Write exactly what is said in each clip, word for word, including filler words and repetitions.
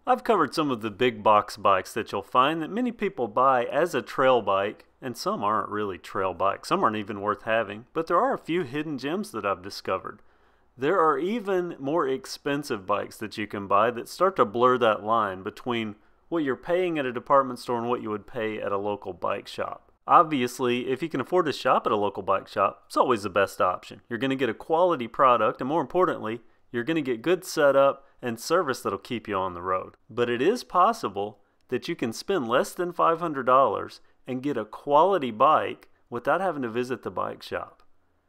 I've covered some of the big box bikes that you'll find that many people buy as a trail bike, and some aren't really trail bikes. Some aren't even worth having, but there are a few hidden gems that I've discovered. There are even more expensive bikes that you can buy that start to blur that line between what you're paying at a department store and what you would pay at a local bike shop. Obviously, if you can afford to shop at a local bike shop, it's always the best option. You're going to get a quality product, and more importantly, you're going to get good setup and service that'll keep you on the road. But it is possible that you can spend less than five hundred dollars and get a quality bike without having to visit the bike shop.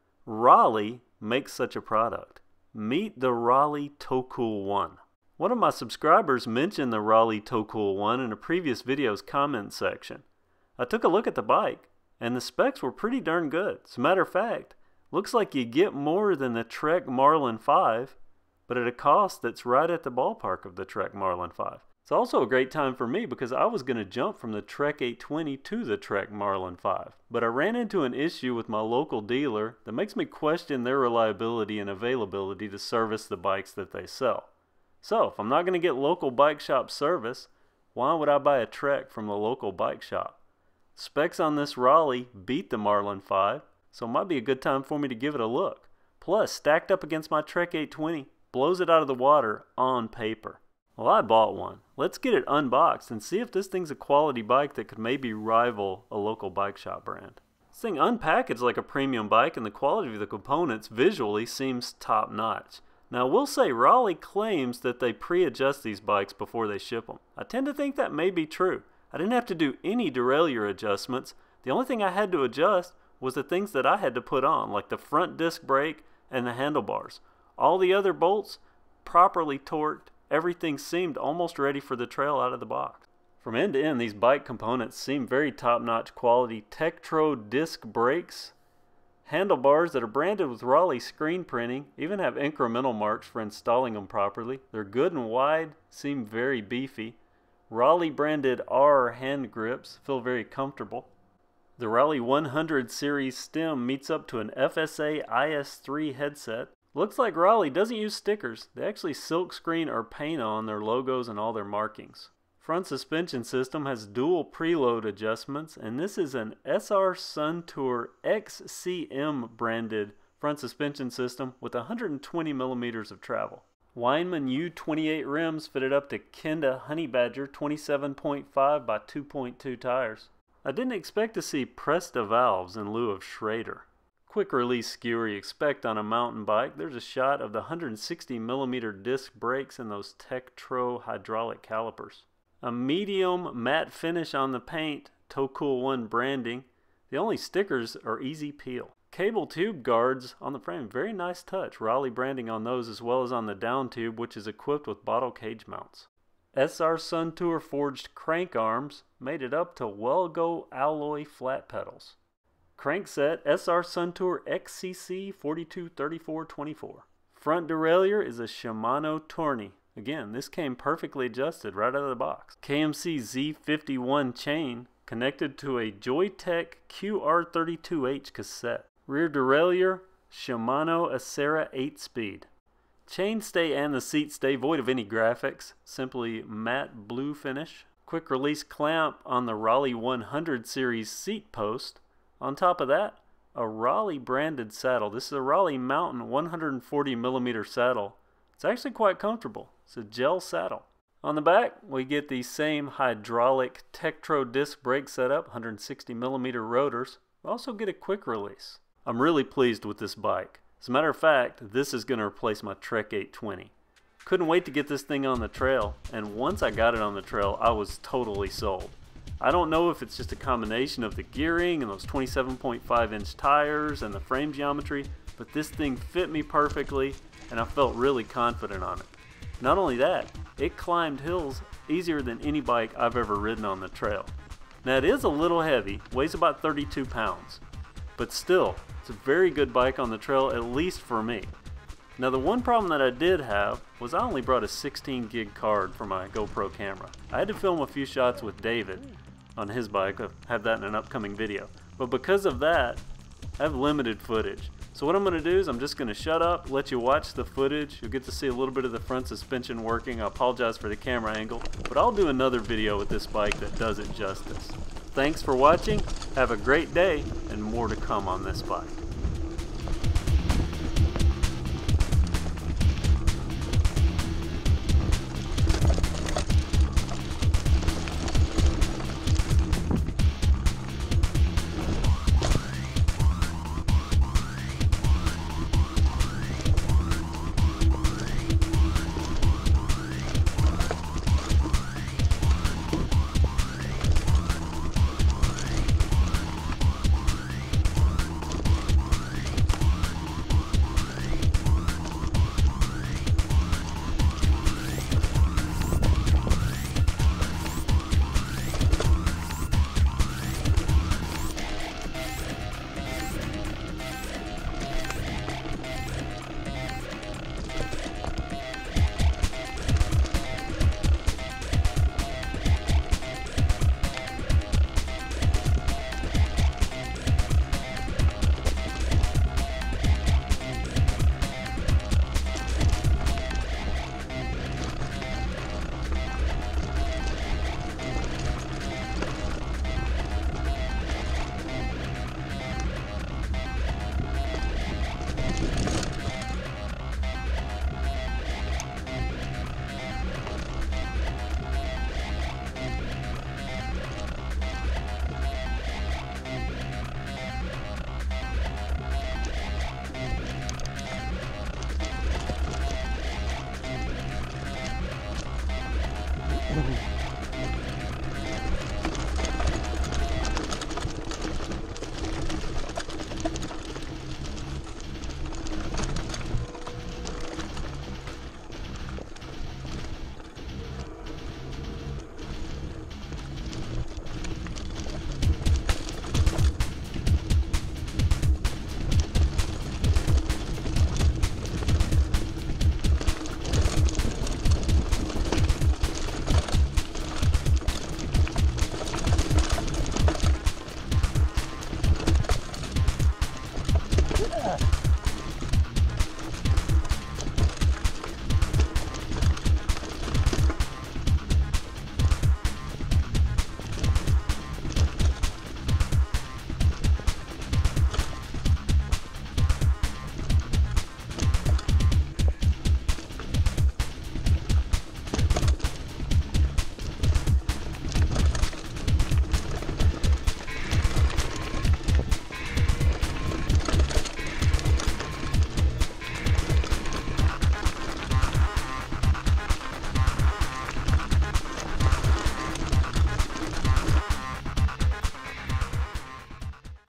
Raleigh makes such a product. Meet the Raleigh Tokul one. One of my subscribers mentioned the Raleigh Tokul one in a previous video's comment section. I took a look at the bike, and the specs were pretty darn good. As a matter of fact, looks like you get more than the Trek Marlin five, but at a cost that's right at the ballpark of the Trek Marlin five. It's also a great time for me because I was going to jump from the Trek eight twenty to the Trek Marlin five, but I ran into an issue with my local dealer that makes me question their reliability and availability to service the bikes that they sell. So, if I'm not going to get local bike shop service, why would I buy a Trek from the local bike shop? Specs on this Raleigh beat the Marlin five, so it might be a good time for me to give it a look. Plus, stacked up against my Trek eight twenty, blows it out of the water on paper. Well, I bought one. Let's get it unboxed and see if this thing's a quality bike that could maybe rival a local bike shop brand. This thing unpackaged like a premium bike, and the quality of the components visually seems top notch. Now, I will say Raleigh claims that they pre-adjust these bikes before they ship them. I tend to think that may be true. I didn't have to do any derailleur adjustments. The only thing I had to adjust was the things that I had to put on, like the front disc brake and the handlebars. All the other bolts, properly torqued. Everything seemed almost ready for the trail out of the box. From end to end, these bike components seem very top-notch quality. Tektro disc brakes, handlebars that are branded with Raleigh screen printing, even have incremental marks for installing them properly. They're good and wide, seem very beefy. Raleigh branded R hand grips, feel very comfortable. The Raleigh one hundred series stem meets up to an F S A I S three headset. Looks like Raleigh doesn't use stickers. They actually silkscreen or paint on their logos and all their markings. Front suspension system has dual preload adjustments, and this is an S R Suntour X C M branded front suspension system with one hundred twenty millimeters of travel. Weinmann U twenty-eight rims fitted up to Kenda Honey Badger twenty-seven point five by two point two tires. I didn't expect to see Presta valves in lieu of Schrader. Quick release skewer you expect on a mountain bike. There's a shot of the one hundred sixty millimeter disc brakes and those Tektro hydraulic calipers. A medium matte finish on the paint, Tokul one branding. The only stickers are easy peel. Cable tube guards on the frame, very nice touch. Raleigh branding on those as well as on the down tube, which is equipped with bottle cage mounts. S R Suntour forged crank arms made it up to Welgo alloy flat pedals. Crankset S R Suntour X C C forty-two thirty-four twenty-four. Front derailleur is a Shimano Tourney. Again, this came perfectly adjusted right out of the box. K M C Z fifty-one chain connected to a Joytech Q R thirty-two H cassette. Rear derailleur, Shimano Acera eight speed. Chainstay and the seat stay void of any graphics, simply matte blue finish. Quick release clamp on the Raleigh one hundred series seat post. On top of that, a Raleigh branded saddle. This is a Raleigh Mountain one hundred forty millimeter saddle. It's actually quite comfortable. It's a gel saddle. On the back, we get the same hydraulic Tektro disc brake setup, one hundred sixty millimeter rotors. We also get a quick release. I'm really pleased with this bike. As a matter of fact, this is going to replace my Trek eight twenty. Couldn't wait to get this thing on the trail, and once I got it on the trail, I was totally sold. I don't know if it's just a combination of the gearing and those twenty-seven point five inch tires and the frame geometry, but this thing fit me perfectly and I felt really confident on it. Not only that, it climbed hills easier than any bike I've ever ridden on the trail. Now it is a little heavy, weighs about thirty-two pounds, but still, it's a very good bike on the trail, at least for me. Now the one problem that I did have was I only brought a sixteen gig card for my GoPro camera. I had to film a few shots with David on his bike. I'll have that in an upcoming video. But because of that, I have limited footage. So what I'm going to do is I'm just going to shut up, let you watch the footage. You'll get to see a little bit of the front suspension working. I apologize for the camera angle, but I'll do another video with this bike that does it justice. Thanks for watching, have a great day, and more to come on this bike. Mm-hmm.